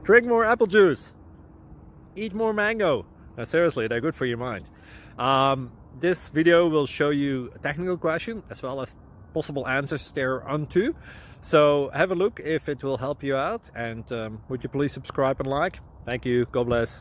Drink more apple juice. Eat more mango. Now, seriously, they're good for your mind. This video will show you a technical question as well as possible answers thereunto. So have a look if it will help you out, and would you please subscribe and like? Thank you. God bless.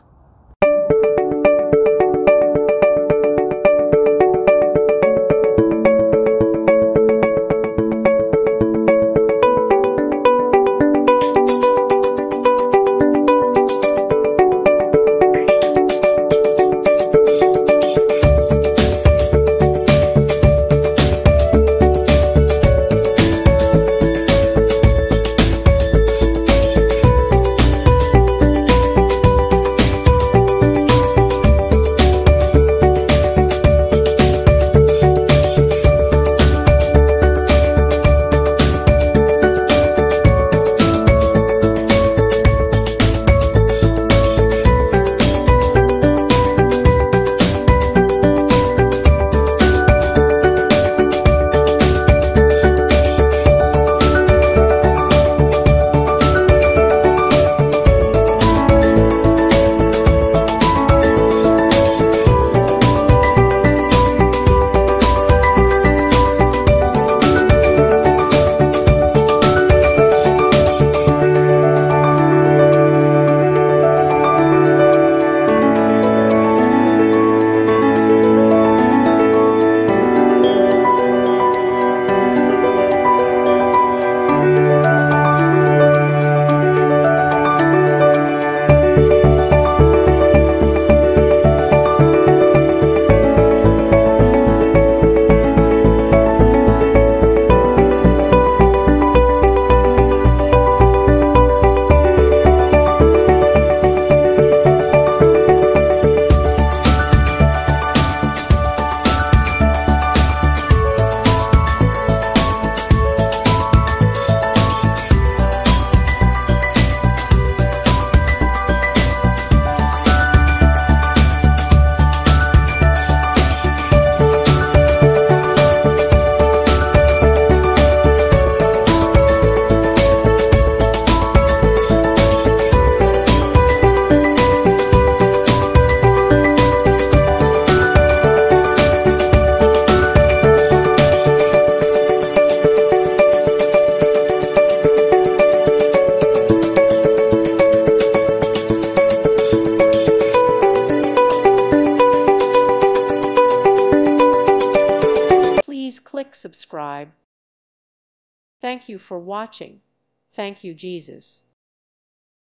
Please click subscribe. Thank you for watching. Thank you, Jesus.